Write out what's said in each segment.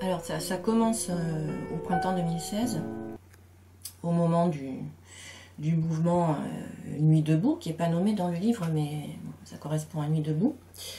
Alors ça commence au printemps 2016, au moment du mouvement Nuit debout, qui n'est pas nommé dans le livre, mais ça correspond à Nuit debout.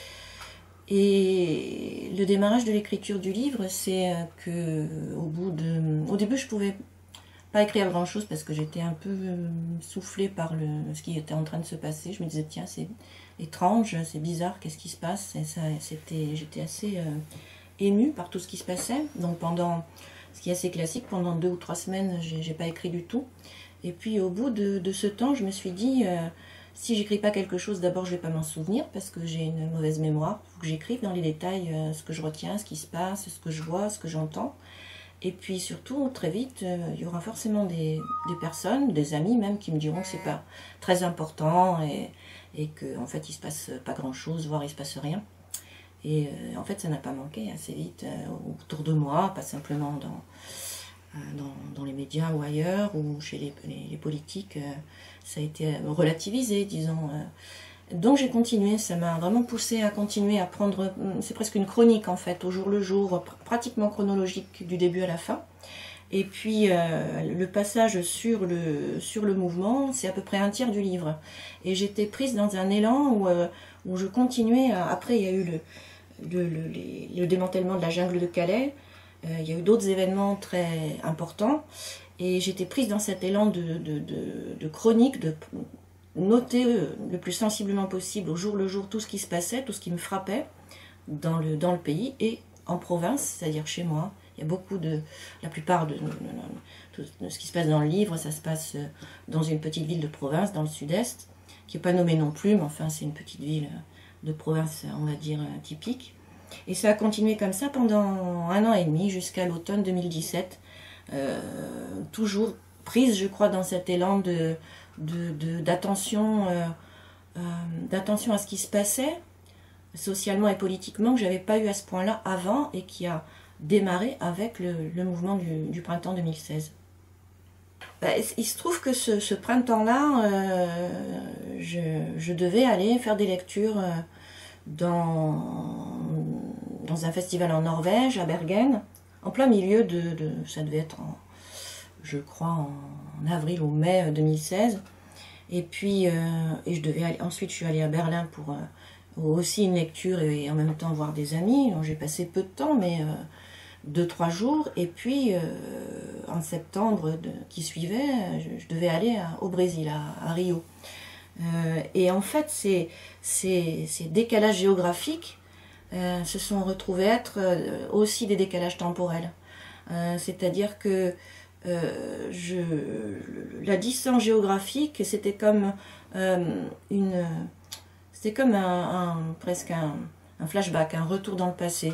Et le démarrage de l'écriture du livre, c'est que au début, je pouvais pas écrire grand chose parce que j'étais un peu soufflée par ce qui était en train de se passer. Je me disais, tiens, c'est étrange, c'est bizarre, qu'est-ce qui se passe? Et j'étais assez émue par tout ce qui se passait. Donc ce qui est assez classique, pendant 2 ou 3 semaines, j'ai pas écrit du tout. Et puis au bout de ce temps, je me suis dit, si j'écris pas quelque chose, d'abord je vais pas m'en souvenir parce que j'ai une mauvaise mémoire. Il faut que j'écrive dans les détails ce que je retiens, ce qui se passe, ce que je vois, ce que j'entends. Et puis surtout, très vite, il y aura forcément des personnes, des amis même, qui me diront que c'est pas très important et qu'en fait il se passe pas grand chose, voire il se passe rien. Et en fait ça n'a pas manqué assez vite autour de moi, pas simplement dans les médias ou ailleurs, ou chez les politiques, ça a été relativisé, disons. Donc j'ai continué, ça m'a vraiment poussé à continuer à prendre, c'est presque une chronique en fait, au jour le jour, pratiquement chronologique du début à la fin. Et puis le passage sur le mouvement, c'est à peu près un tiers du livre. Et j'étais prise dans un élan où je continuais, après il y a eu le démantèlement de la jungle de Calais, il y a eu d'autres événements très importants, et j'étais prise dans cet élan de chronique, de noter le plus sensiblement possible, au jour le jour, tout ce qui se passait, tout ce qui me frappait dans le pays et en province, c'est-à-dire chez moi. Il y a beaucoup la plupart de ce qui se passe dans le livre, ça se passe dans une petite ville de province, dans le sud-est, qui n'est pas nommée non plus, mais enfin c'est une petite ville de province, on va dire, typique. Et ça a continué comme ça pendant 1 an et demi, jusqu'à l'automne 2017, toujours prise, je crois, dans cet élan d'attention à ce qui se passait socialement et politiquement, que j'avais pas eu à ce point-là avant et qui a démarré avec le mouvement du printemps 2016. Il se trouve que ce printemps-là, je devais aller faire des lectures dans un festival en Norvège, à Bergen, en plein milieu ça devait être je crois en avril ou mai 2016. Et puis je devais aller, ensuite je suis allée à Berlin pour aussi une lecture et en même temps voir des amis. J'ai passé peu de temps, mais 2-3 jours. Et puis en septembre qui suivait, je devais aller au Brésil, à Rio. Et en fait, ces décalages géographiques se sont retrouvés être aussi des décalages temporels. C'est-à-dire que la distance géographique, c'était comme presque un flashback, un retour dans le passé.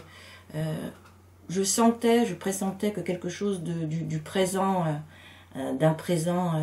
Je pressentais que quelque chose du présent, d'un présent,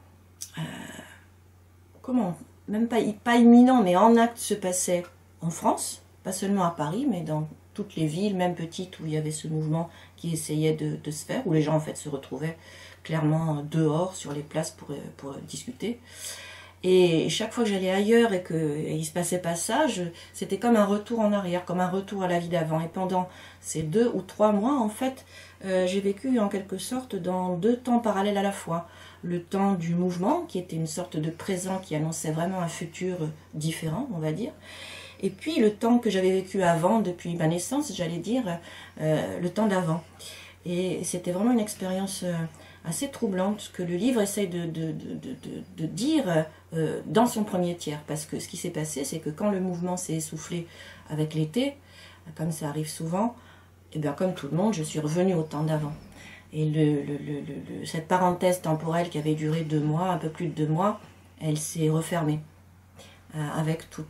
même pas imminent, mais en acte se passait en France, pas seulement à Paris, mais dans toutes les villes, même petites, où il y avait ce mouvement qui essayait de se faire, où les gens en fait se retrouvaient clairement dehors sur les places pour discuter. Et chaque fois que j'allais ailleurs et qu'il ne se passait pas ça, c'était comme un retour en arrière, comme un retour à la vie d'avant. Et pendant ces 2 ou 3 mois, en fait, j'ai vécu en quelque sorte dans 2 temps parallèles à la fois. Le temps du mouvement, qui était une sorte de présent qui annonçait vraiment un futur différent, on va dire. Et puis le temps que j'avais vécu avant, depuis ma naissance, j'allais dire, le temps d'avant. Et c'était vraiment une expérience assez troublante que le livre essaye de dire dans son premier tiers. Parce que ce qui s'est passé, c'est que quand le mouvement s'est essoufflé avec l'été, comme ça arrive souvent, et bien comme tout le monde, je suis revenue au temps d'avant. Et cette parenthèse temporelle qui avait duré 2 mois, un peu plus de 2 mois, elle s'est refermée. Avec toute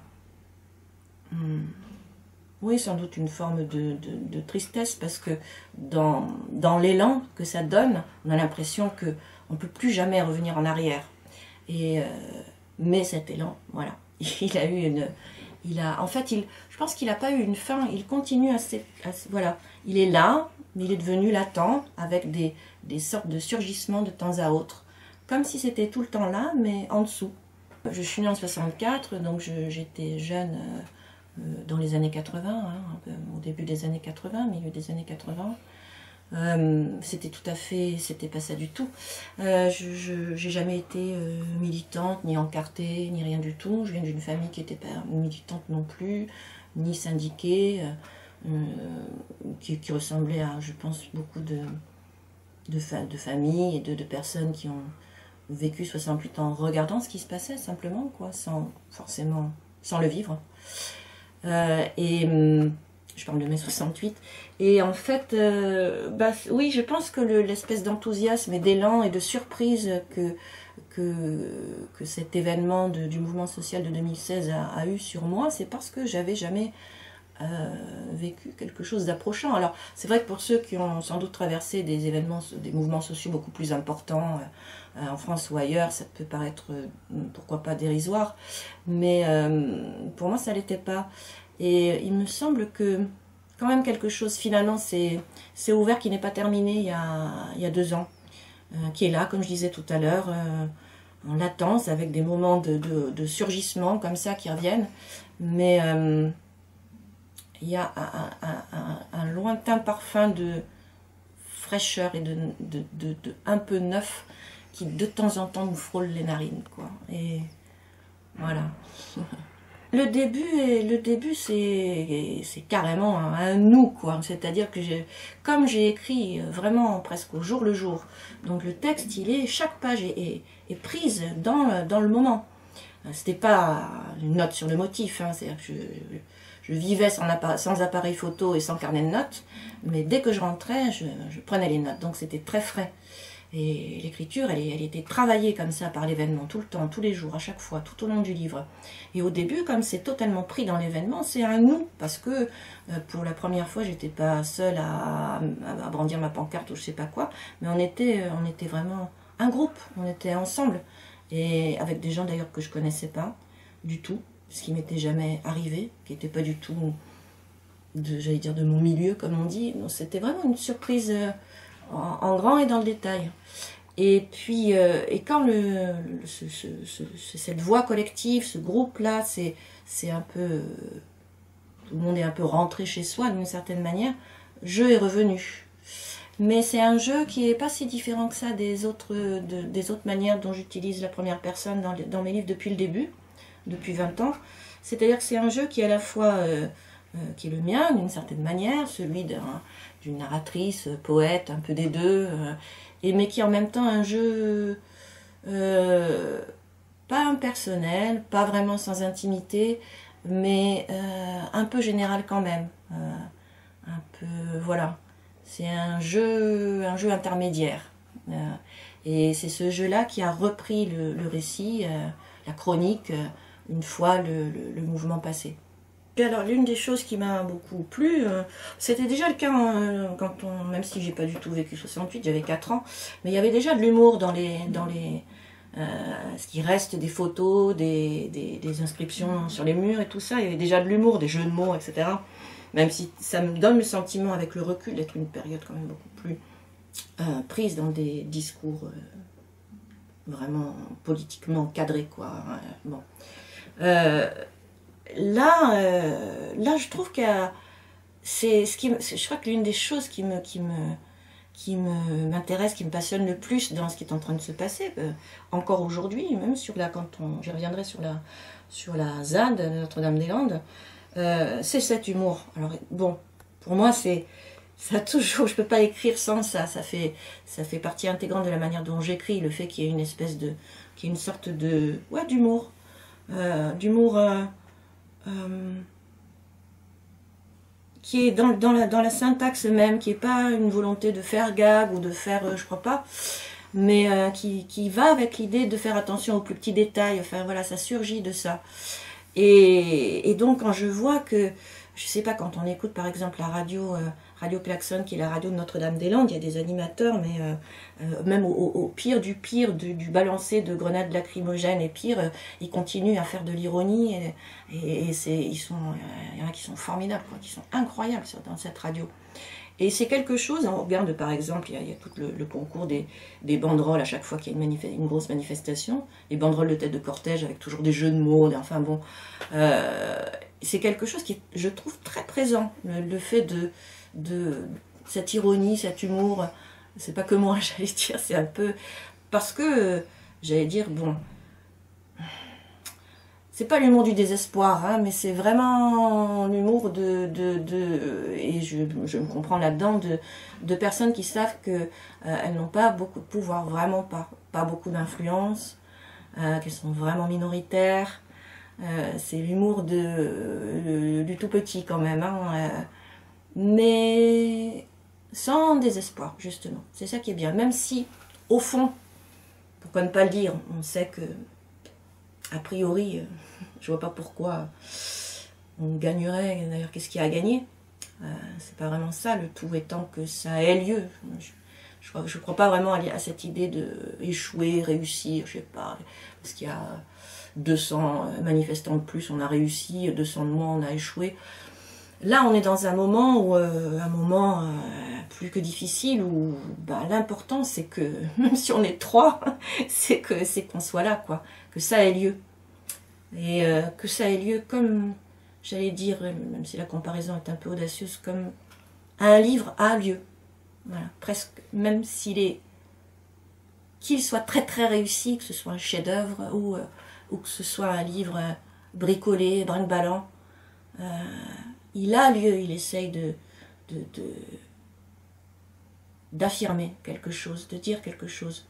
oui, sans doute une forme de tristesse, parce que dans l'élan que ça donne, on a l'impression qu'on ne peut plus jamais revenir en arrière. Mais cet élan, voilà, il a eu je pense qu'il n'a pas eu une fin, il continue voilà, il est là, mais il est devenu latent, avec des sortes de surgissements de temps à autre, comme si c'était tout le temps là, mais en dessous. Je suis née en 64, donc j'étais jeune dans les années 80, hein, au début des années 80, milieu des années 80. C'était tout à fait, c'était pas ça du tout. J'ai jamais été militante, ni encartée, ni rien du tout. Je viens d'une famille qui n'était pas militante non plus, ni syndiquée, qui ressemblait à, je pense, beaucoup de familles et de personnes qui ont vécu 68 ans en regardant ce qui se passait simplement, quoi, sans forcément, sans le vivre. Je parle de mai 68. Et en fait, oui, je pense que l'espèce d'enthousiasme et d'élan et de surprise que cet événement du mouvement social de 2016 a eu sur moi, c'est parce que j'avais jamais vécu quelque chose d'approchant. Alors, c'est vrai que pour ceux qui ont sans doute traversé des événements, des mouvements sociaux beaucoup plus importants en France ou ailleurs, ça peut paraître, pourquoi pas, dérisoire, mais pour moi, ça l'était pas. Et il me semble que quand même quelque chose, finalement, c'est ouvert, qui n'est pas terminé il y a 2 ans, qui est là, comme je disais tout à l'heure, en latence, avec des moments de surgissement comme ça qui reviennent, mais il y a un lointain parfum de fraîcheur et de un peu neuf qui de temps en temps nous frôle les narines, quoi. Et voilà. Le début c'est carrément un nous, quoi. C'est-à-dire que comme j'ai écrit vraiment presque au jour le jour, donc le texte, chaque page est prise dans le moment. C'était pas une note sur le motif, hein. C'est-à-dire que je vivais sans appareil photo et sans carnet de notes, mais dès que je rentrais, je prenais les notes, donc c'était très frais. Et l'écriture, elle était travaillée comme ça par l'événement, tout le temps, tous les jours, à chaque fois, tout au long du livre. Et au début, comme c'est totalement pris dans l'événement, c'est un nous, parce que pour la première fois, j'étais pas seule à brandir ma pancarte ou je sais pas quoi, mais on était vraiment un groupe, on était ensemble, et avec des gens d'ailleurs que je connaissais pas du tout, ce qui m'était jamais arrivé, qui n'était pas du tout, j'allais dire, de mon milieu, comme on dit. C'était vraiment une surprise en grand et dans le détail. Et puis, quand cette voix collective, ce groupe-là, c'est un peu... tout le monde est un peu rentré chez soi d'une certaine manière, jeu est revenu. Mais c'est un jeu qui n'est pas si différent que ça des autres manières dont j'utilise la première personne dans mes livres depuis le début, depuis 20 ans. C'est-à-dire que c'est un jeu qui est à la fois... qui est le mien d'une certaine manière, celui d'une narratrice, poète, un peu des deux, mais qui est en même temps un jeu pas impersonnel, pas vraiment sans intimité, mais un peu général quand même. Un peu, voilà. C'est un jeu intermédiaire. Et c'est ce jeu-là qui a repris le récit, la chronique, une fois le mouvement passé. Alors, l'une des choses qui m'a beaucoup plu, c'était déjà le cas même si j'ai pas du tout vécu 68, j'avais 4 ans, mais il y avait déjà de l'humour dans ce qui reste des photos, des inscriptions sur les murs et tout ça. Il y avait déjà de l'humour, des jeux de mots, etc. Même si ça me donne le sentiment, avec le recul, d'être une période quand même beaucoup plus prise dans des discours vraiment politiquement cadrés, quoi. Bon. Là, je trouve que je crois que l'une des choses qui m'intéresse, qui me passionne le plus dans ce qui est en train de se passer, encore aujourd'hui, même j'y reviendrai sur la ZAD, Notre-Dame-des-Landes, c'est cet humour. Alors bon, pour moi, ça toujours, je peux pas écrire sans ça. Ça fait partie intégrante de la manière dont j'écris, le fait qu'il y ait qu'il y ait une sorte d'humour, qui est dans la syntaxe même, qui n'est pas une volonté de faire gag ou de faire, je crois pas, mais qui va avec l'idée de faire attention aux plus petits détails. Enfin voilà, ça surgit de ça. Et donc quand je vois que, je sais pas, quand on écoute par exemple la Radio Klaxon, qui est la radio de Notre-Dame-des-Landes, il y a des animateurs, mais même au pire du balancé de grenades lacrymogènes et pire, ils continuent à faire de l'ironie, et il y en a qui sont formidables, quoi, qui sont incroyables dans cette radio. Et c'est quelque chose, on regarde par exemple, il y a tout le concours des banderoles à chaque fois qu'il y a une grosse manifestation, les banderoles de tête de cortège avec toujours des jeux de mots, enfin bon. c'est quelque chose qui est, je trouve, très présent, le fait de cette ironie, cet humour, c'est pas que moi, j'allais dire, c'est un peu, parce que, j'allais dire, bon, c'est pas l'humour du désespoir, hein, mais c'est vraiment l'humour et je me comprends là-dedans, de personnes qui savent que elles n'ont pas beaucoup de pouvoir, vraiment pas beaucoup d'influence, qu'elles sont vraiment minoritaires. C'est l'humour du tout petit quand même, hein, mais sans désespoir, justement. C'est ça qui est bien, même si, au fond, pourquoi ne pas le dire, on sait que, a priori, je vois pas pourquoi on gagnerait. D'ailleurs, qu'est-ce qu'il y a à gagner? C'est pas vraiment ça, le tout étant que ça ait lieu. Je crois pas vraiment à cette idée de échouer, réussir, je sais pas, parce qu'il y a 200 manifestants de plus, on a réussi, 200 de moins, on a échoué. Là, on est dans un moment plus que difficile où l'important c'est que, même si on est 3, c'est qu'on soit là, quoi, que ça ait lieu. Et que ça ait lieu comme, j'allais dire, même si la comparaison est un peu audacieuse, comme un livre a lieu. Voilà, presque, même qu'il soit très très réussi, que ce soit un chef-d'œuvre ou que ce soit un livre bricolé, brinque-ballant, il a lieu, il essaye d'affirmer quelque chose, de dire quelque chose,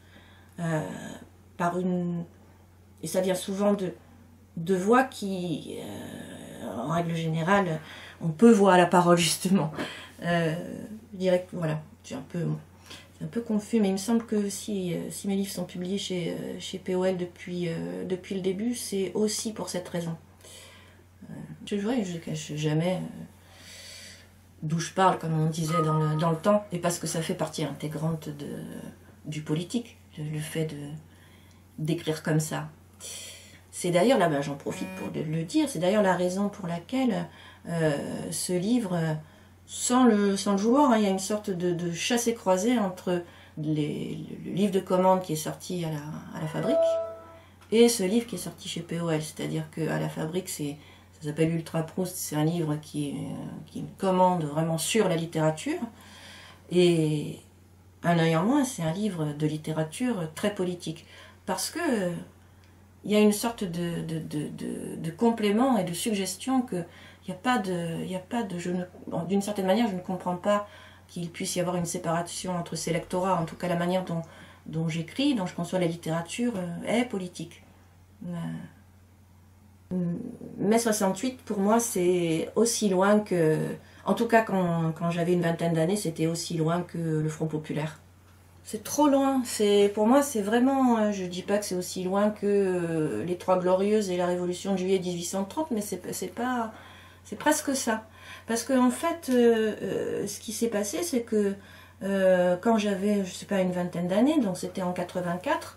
et ça vient souvent de voix qui, en règle générale, on peut voir la parole justement. Je dirais que voilà, c'est un peu confus, mais il me semble que si mes livres sont publiés chez POL depuis le début, c'est aussi pour cette raison. Je ne cache jamais d'où je parle, comme on disait dans le temps, et parce que ça fait partie intégrante du politique, le fait d'écrire comme ça. C'est d'ailleurs, là, j'en profite pour le dire, c'est d'ailleurs la raison pour laquelle ce livre, sans le vouloir, hein, il y a une sorte de chassé-croisé entre le livre de commande qui est sorti à la Fabrique et ce livre qui est sorti chez POL. C'est-à-dire qu'à la Fabrique, ça s'appelle Ultra Proust, c'est un livre qui est une commande vraiment sur la littérature. Et Un œil en moins, c'est un livre de littérature très politique. Parce que il y a une sorte de complément et de suggestion que il n'y a pas de d'une certaine manière, je ne comprends pas qu'il puisse y avoir une séparation entre ces lectorats. En tout cas, la manière dont j'écris, dont je conçois la littérature est politique. Mai 68, pour moi, c'est aussi loin que... En tout cas, quand j'avais une vingtaine d'années, c'était aussi loin que le Front populaire. C'est trop loin. Pour moi, c'est vraiment... Je dis pas que c'est aussi loin que les Trois Glorieuses et la Révolution de juillet 1830, mais c'est presque ça. Parce que en fait, ce qui s'est passé, c'est que quand j'avais, je sais pas, une vingtaine d'années, donc c'était en 84,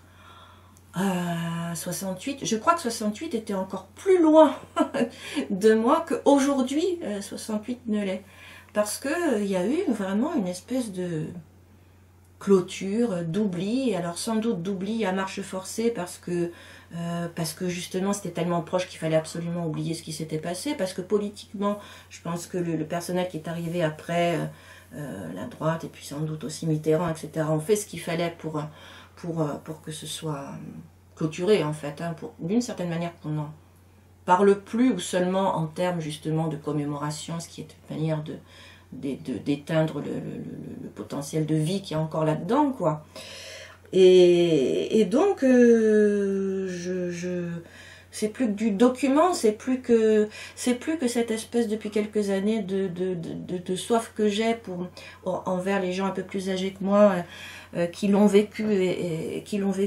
68, je crois que 68 était encore plus loin de moi qu'aujourd'hui 68 ne l'est. Parce qu'il y a eu vraiment une espèce de clôture, d'oubli, alors sans doute d'oubli à marche forcée parce que justement c'était tellement proche qu'il fallait absolument oublier ce qui s'était passé, parce que politiquement, je pense que le personnel qui est arrivé après, la droite et puis sans doute aussi Mitterrand, etc., ont fait ce qu'il fallait pour que ce soit clôturé en fait, hein, d'une certaine manière qu'on n'en parle plus, ou seulement en termes justement de commémoration, ce qui est une manière d'éteindre le potentiel de vie qu'il y a encore là-dedans, quoi. Et donc, c'est plus que du document, c'est plus que cette espèce depuis quelques années de soif que j'ai envers les gens un peu plus âgés que moi, qui l'ont vécu et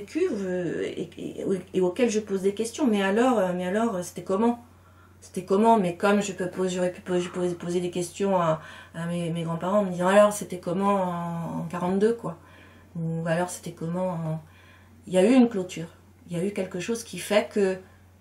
auxquels je pose des questions. Mais alors, c'était comment? C'était comment? Mais comme j'aurais pu poser des questions à mes grands-parents en me disant alors c'était comment en 42, quoi. Ou alors c'était comment Il y a eu une clôture. Il y a eu quelque chose qui fait que...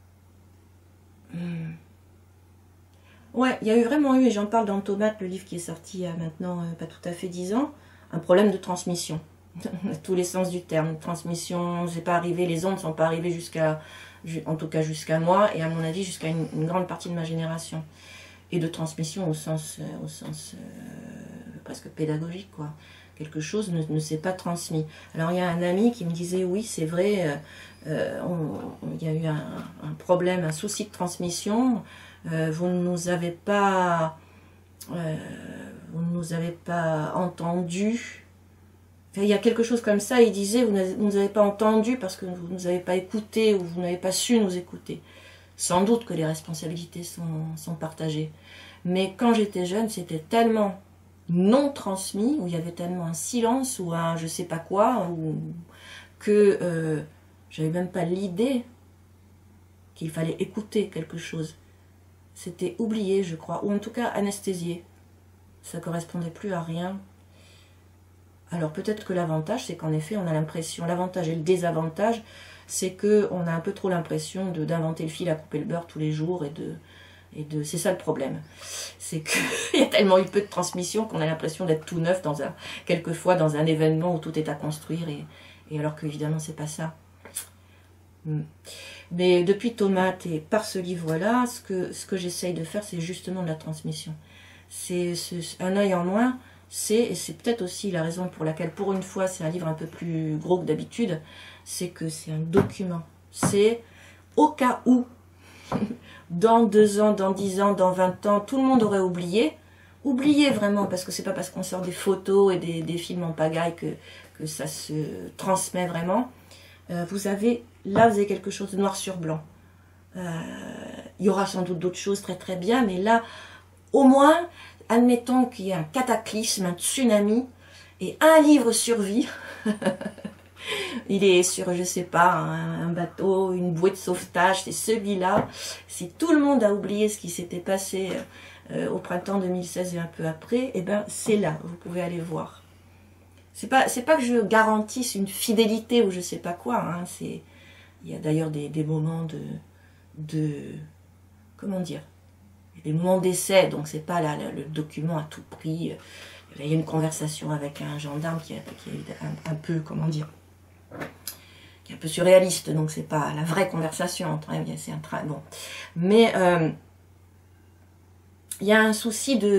Ouais, il y a eu vraiment eu, et j'en parle dans Tomate, le livre qui est sorti il y a maintenant pas tout à fait 10 ans, un problème de transmission. Dans tous les sens du terme. Transmission, c'est pas arrivé, les ondes sont pas arrivées jusqu'à en tout cas jusqu'à moi, et à mon avis jusqu'à une grande partie de ma génération. Et de transmission au sens presque pédagogique, quoi. Quelque chose ne s'est pas transmis. Alors il y a un ami qui me disait, oui c'est vrai, il y a eu un problème, un souci de transmission, vous ne nous avez pas entendu. Enfin, il y a quelque chose comme ça, il disait, vous ne nous avez pas entendu parce que vous ne nous avez pas écouté, ou vous n'avez pas su nous écouter. Sans doute que les responsabilités sont partagées. Mais quand j'étais jeune, c'était tellement non transmis, où il y avait tellement un silence, ou un je sais pas quoi, que j'avais même pas l'idée qu'il fallait écouter quelque chose. C'était oublié, je crois, ou en tout cas anesthésié. Ça correspondait plus à rien. Alors peut-être que l'avantage, c'est qu'en effet, on a l'impression, l'avantage et le désavantage, c'est qu'on a un peu trop l'impression d'inventer le fil à couper le beurre tous les jours, c'est ça le problème. C'est qu'il y a tellement eu peu de transmission qu'on a l'impression d'être tout neuf, quelquefois dans un événement où tout est à construire, et alors qu'évidemment c'est pas ça. Mais depuis Tomate et par ce livre-là, ce que j'essaye de faire, c'est justement de la transmission. C'est un œil en moins, et c'est peut-être aussi la raison pour laquelle, pour une fois, c'est un livre un peu plus gros que d'habitude, c'est que c'est un document. C'est au cas où, dans 2 ans, dans 10 ans, dans 20 ans, tout le monde aurait oublié. Oublié vraiment, parce que c'est pas parce qu'on sort des photos et des films en pagaille que ça se transmet vraiment. Vous avez quelque chose de noir sur blanc. Il y aura sans doute d'autres choses très très bien, mais là, au moins, admettons qu'il y ait un cataclysme, un tsunami, et un livre survit. Il est sur, je sais pas, un bateau, une bouée de sauvetage, c'est celui-là. Si tout le monde a oublié ce qui s'était passé au printemps 2016 et un peu après, eh ben c'est là, vous pouvez aller voir. C'est pas que je garantisse une fidélité ou je sais pas quoi, hein, il y a d'ailleurs des moments de comment dire, des moments d'essai, donc c'est pas le document à tout prix. Il y a une conversation avec un gendarme qui est un peu, comment dire, qui est un peu surréaliste, donc c'est pas la vraie conversation, c'est un train, bon. Mais il y a un souci de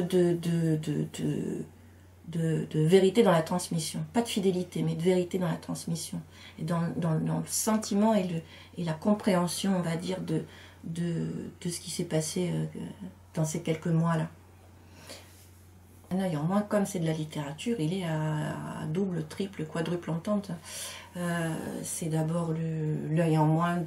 vérité dans la transmission, pas de fidélité, mais de vérité dans la transmission, et dans le sentiment et la compréhension, on va dire, de ce qui s'est passé dans ces quelques mois-là. Un œil en moins, comme c'est de la littérature, il est à double, triple, quadruple entente. C'est d'abord l'œil en moins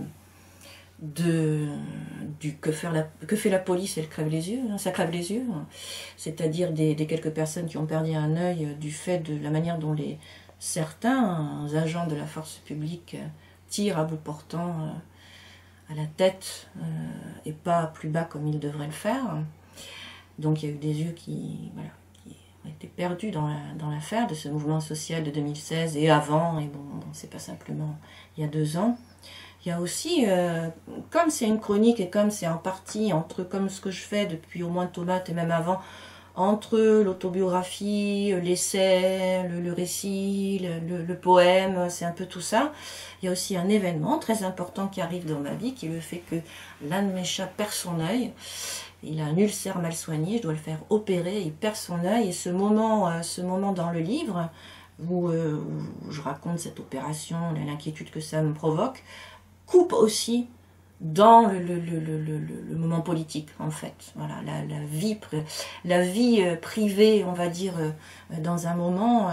du que fait la police, elle crève les yeux, hein, ça crève les yeux, hein. C'est-à-dire des quelques personnes qui ont perdu un œil du fait de la manière dont certains agents de la force publique tirent à bout portant à la tête et pas plus bas comme ils devraient le faire. Donc il y a eu des yeux qui ont été perdus dans l'affaire de ce mouvement social de 2016 et avant, et bon c'est pas simplement il y a 2 ans. Il y a aussi, comme c'est une chronique et comme c'est en partie comme ce que je fais depuis au moins Tomate et même avant, entre l'autobiographie, l'essai, le récit, le poème, c'est un peu tout ça. Il y a aussi un événement très important qui arrive dans ma vie, qui est le fait que l'un de mes chats perd son œil. Il a un ulcère mal soigné, je dois le faire opérer, il perd son œil. Et ce moment dans le livre, où je raconte cette opération, l'inquiétude que ça me provoque, coupe aussi dans le moment politique, en fait. Voilà, la vie privée, on va dire, dans un moment,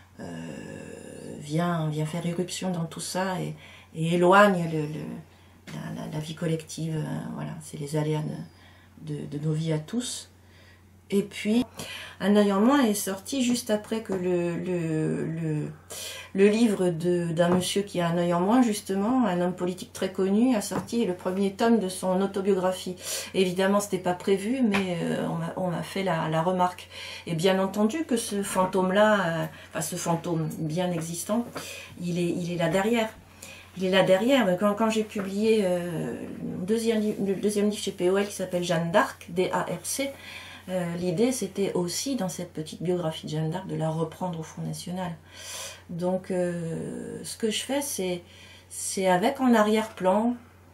vient faire irruption dans tout ça et éloigne la vie collective. Voilà, c'est les aléas de nos vies à tous. Et puis, Un œil en moins est sorti juste après que le livre d'un monsieur qui a un œil en moins, justement, un homme politique très connu, a sorti le premier tome de son autobiographie. Évidemment, c'était pas prévu, mais on m'a fait la remarque. Et bien entendu que ce fantôme-là, enfin ce fantôme bien existant, il est là derrière. Il est là derrière. Quand j'ai publié le deuxième livre chez POL qui s'appelle Jeanne d'Arc, D-A-R-C, l'idée c'était aussi dans cette petite biographie de Jeanne d'Arc de la reprendre au Front National. Donc ce que je fais, c'est avec en arrière-plan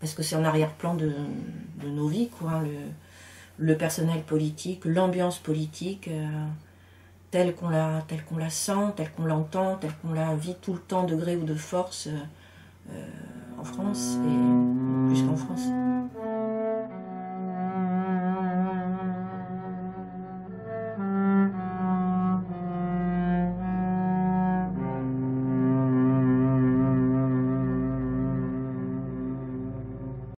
parce que c'est en arrière-plan de nos vies, quoi, hein, le personnel politique, l'ambiance politique, telle qu'on la sent, telle qu'on l'entend, telle qu'on la vit tout le temps de gré ou de force en France.